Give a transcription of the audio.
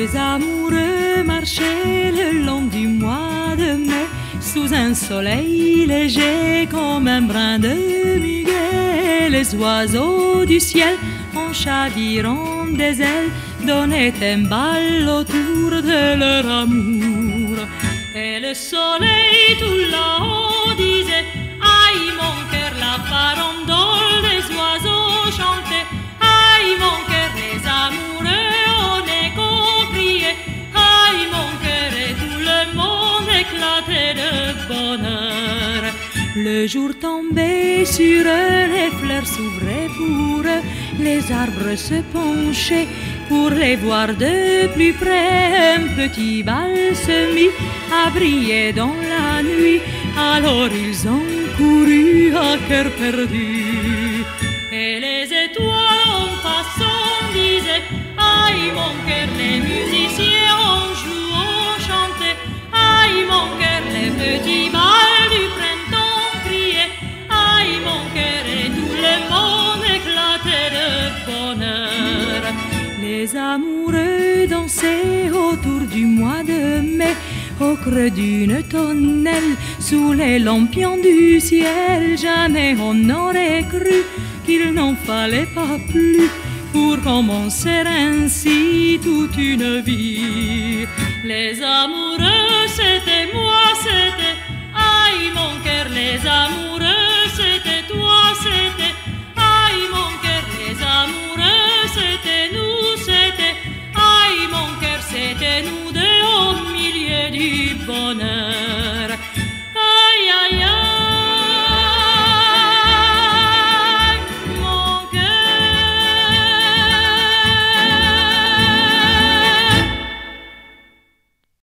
Deux amoureux marchaient le long du mois de mai, sous un soleil léger comme un brin de muguet. Les oiseaux du ciel, en chavirant des ailes, donnaient un bal autour de leur amour. Et le soleil tout là-haut disait: aïe mon cœur, la farandole des oiseaux chantait. Aïe mon cœur, les amoureux en écho criaient. Aïe mon cœur, et tout le monde éclatait de bonheur. Le jour tombait sur eux, les fleurs s'ouvraient pour eux, les arbres se penchaient pour les voir de plus près. Un petit bal se mit à briller dans la nuit, alors ils ont couru à cœur perdu. Et les étoiles en passant disaient: aïe mon cœur, les musiciens en jouant chantaient. Aïe mon cœur, les petits bals du printemps criaient. Aïe mon cœur, et tout le monde éclatait de bonheur. Les amoureux dansaient autour du mois de mai, au creux d'une tonnelle, sous les lampions du ciel. Jamais on n'aurait cru qu'il n'en fallait pas plus pour commencer ainsi toute une vie. Les amoureux, c'était moi, c'était aïe mon cœur. Les amoureux, c'était toi, c'était aïe mon cœur. Les amoureux, c'était nous, c'était aïe mon cœur. C'était nous deux au milieu du bonheur.